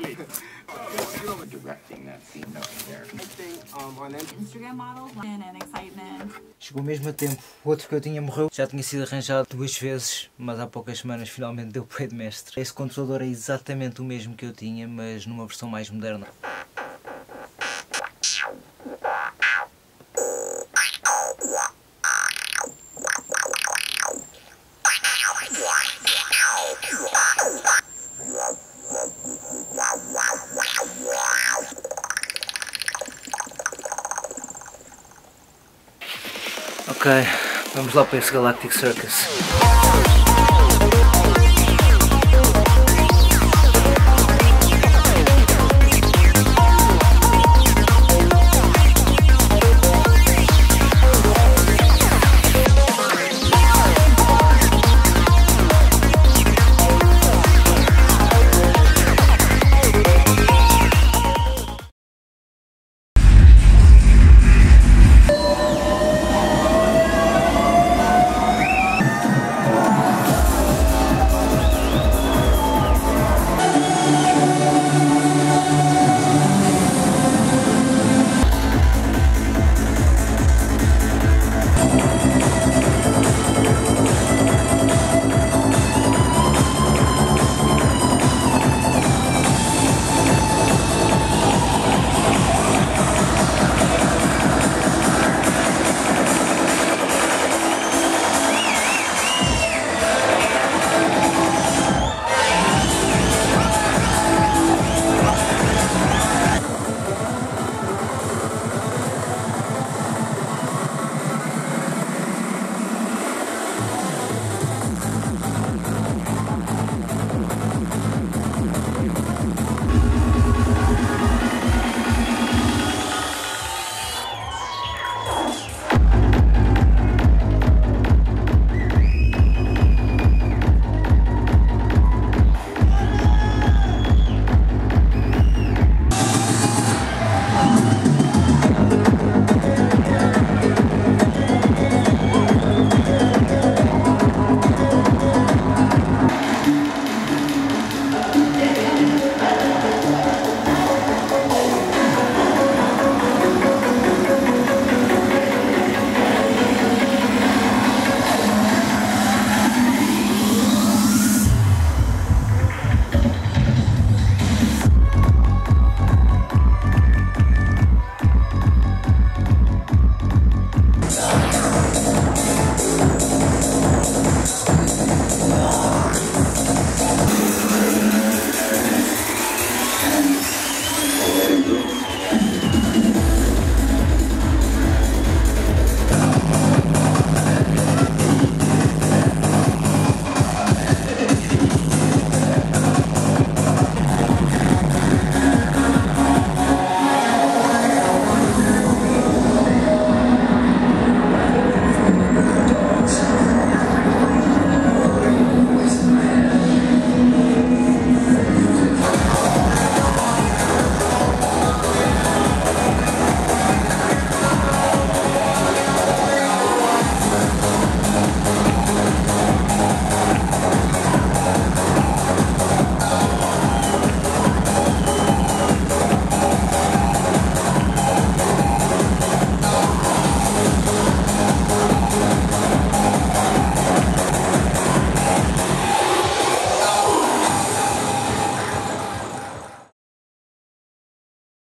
Instagram model and excitement. Chegou mesmo a tempo. O outro que eu tinha morreu. Já tinha sido arranjado 2 vezes, mas há poucas semanas finalmente deu para de mestre. Esse controlador é exatamente o mesmo que eu tinha, mas numa versão mais moderna. Ok, vamos lá para esse Galactic Circus.